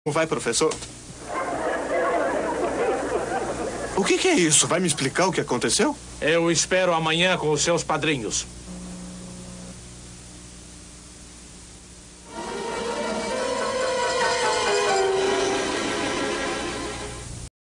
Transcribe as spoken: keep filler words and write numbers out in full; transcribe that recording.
Vai, professor. O que, que é isso? Vai me explicar o que aconteceu? Eu espero amanhã com os seus padrinhos.